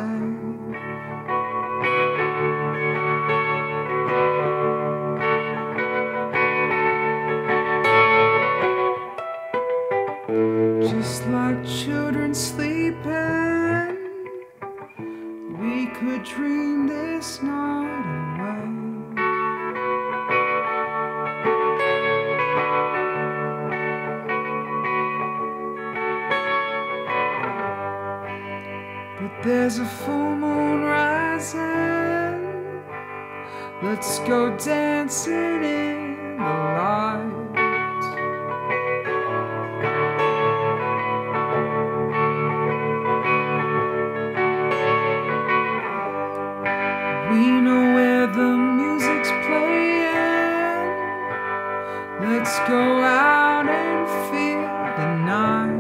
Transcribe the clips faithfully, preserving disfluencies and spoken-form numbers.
Just like children sleeping, we could dream this night away. But there's a full moon rising, let's go dancing in the light. We know where the music's playing, let's go out and feel the night.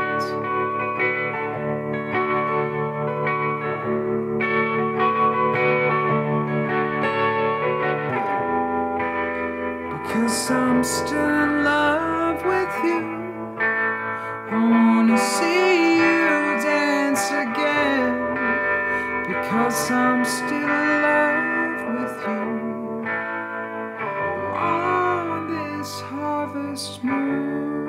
Because I'm still in love with you, I wanna see you dance again. Because I'm still in love with you on this harvest moon.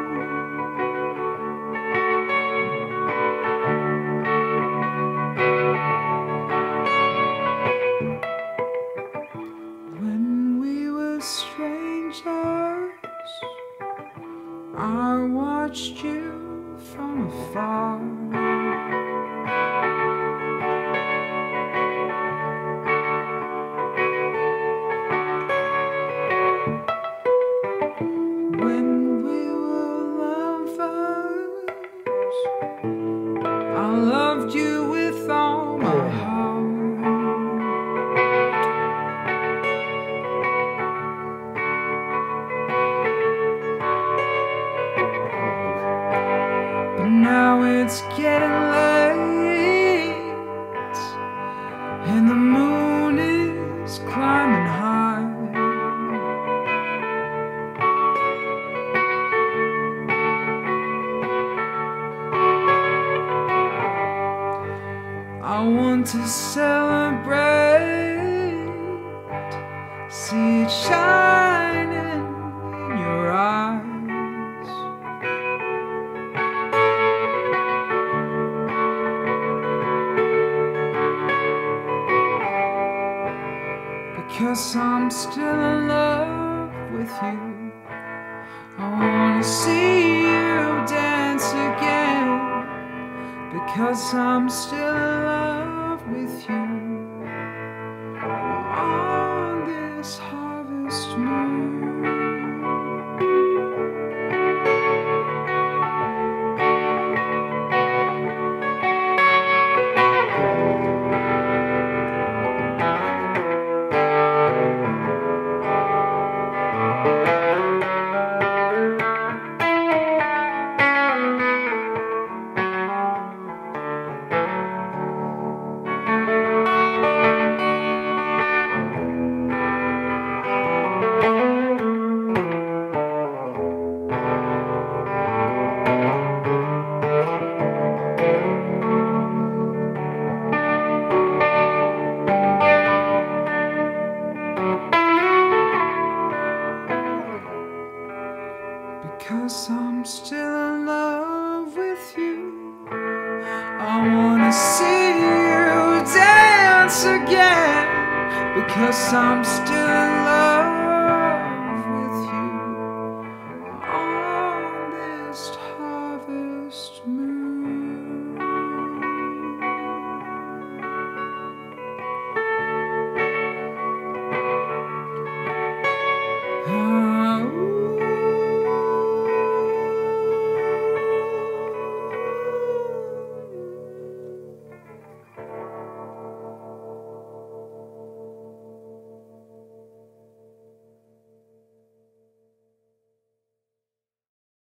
When we were strangers, I watched you from afar. When we were lovers, I loved you with all my heart. But now it's getting late, and the moon is climbing high. I want to celebrate, see it shining in your eyes. Because I'm still in love with you, I want to see you dance again. Because I'm still in love with you on this harvest moon. Because I'm still in love with you, I wanna see you dance again. Because I'm still in